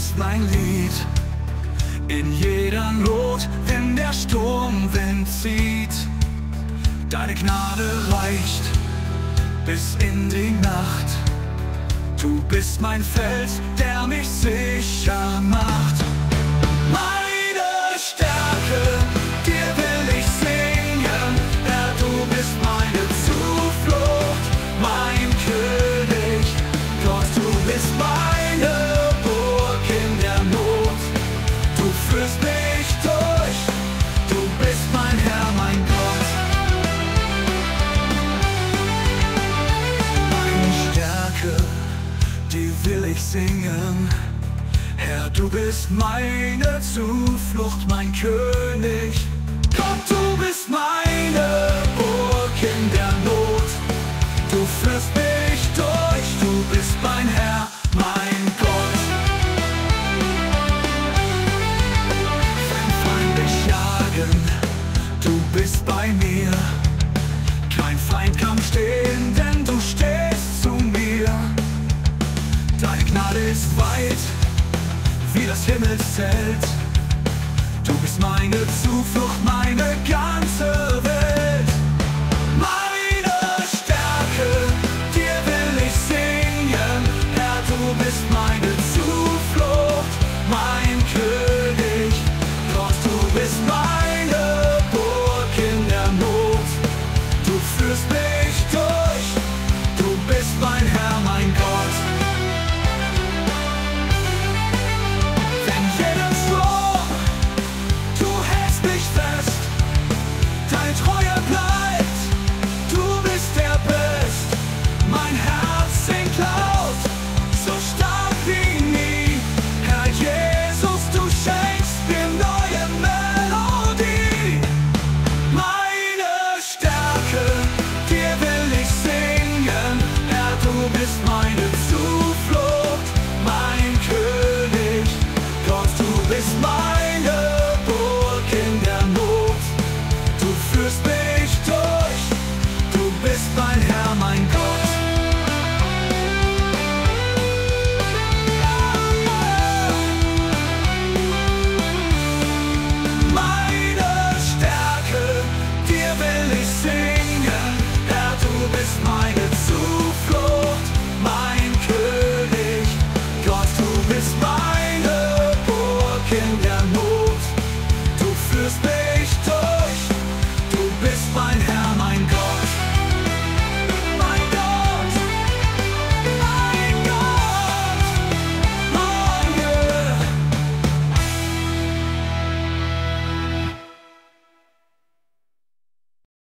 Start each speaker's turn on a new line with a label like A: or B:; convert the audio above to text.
A: bist mein Lied. In jeder Not, wenn der Sturmwind zieht, deine Gnade reicht bis in die Nacht. Du bist mein Fels, der mich sicher macht. Meine Stärke, dir will ich singen. Herr, du bist meine Zuflucht, mein König. Gott, du bist meine Burg in der Not. Du führst mich durch, du bist mein Herr, mein Gott. Meine Stärke, die will ich singen. Herr, du bist meine Zuflucht, mein König. Gott, du bist meine Burg in der Not. Du führst mich durch, du bist mein Herr, mein Gott. Wenn Feinde mich jagen, du bist bei mir. Kein Feind kann stehen, denn du stehst zu mir. Deine Gnade ist weit wie das Himmelszelt. Du bist meine Zuflucht,